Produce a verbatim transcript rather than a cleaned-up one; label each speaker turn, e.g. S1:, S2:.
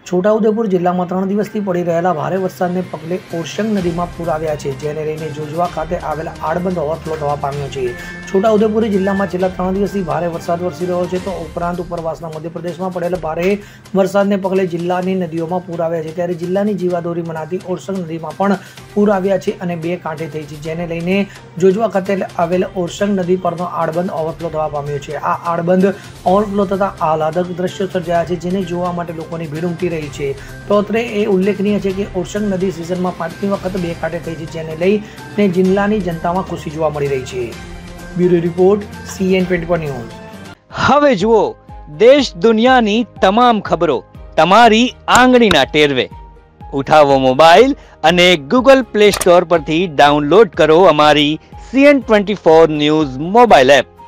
S1: છોટાઉદેપુર જિલ્લામાં ત્રણ દિવસથી પડી રહેલા ભારે વરસાદને પગલે ઓરસંગ નદીમાં પૂર આવ્યા છે, જેને લઈને જોજવા ખાતે આવેલા આડબંધ ઓવરફ્લો થવા પામ્યો છે। છોટાઉદેપુર જિલ્લામાં છેલ્લા ત્રણ દિવસથી ભારે વરસાદ વરસી રહ્યો છે, તો ઉપરાંત ઉપરવાસના મધ્યપ્રદેશમાં પડેલા ભારે વરસાદને પગલે જિલ્લાની નદીઓમાં પૂર આવ્યા છે, ત્યારે જિલ્લાની જીવાદોરી મનાતી ઓરસંગ નદીમાં પણ પૂર આવ્યા છે અને બે કાંઠે થઈ છે, જેને લઈને જોજવા ખાતે આવેલ ઓરસંગ નદી પરનો આડબંધ ઓવરફ્લો થવા પામ્યો છે। આ આડબંધ ઓવરફ્લો થતા આહલાદક દ્રશ્યો સર્જાયા છે, જેને જોવા માટે લોકોની ભીડ ઉમટી રહી છે। તો અત્રે એ ઉલ્લેખનીય છે કે ઓરસંગ નદી સિઝનમાં પાંચમી વખત બે કાંઠે થઈ છે, જેને લઈને જિલ્લાની જનતામાં ખુશી જોવા મળી રહી છે। Bureau report CN twenty four news.
S2: હવે જુઓ દેશ દુનિયાની તમામ ખબરો તમારી આંગળીના ટેરવે। ઉઠાવો મોબાઈલ અને ગૂગલ પ્લે સ્ટોર પરથી ડાઉનલોડ કરો અમારી CN twenty four news mobile app.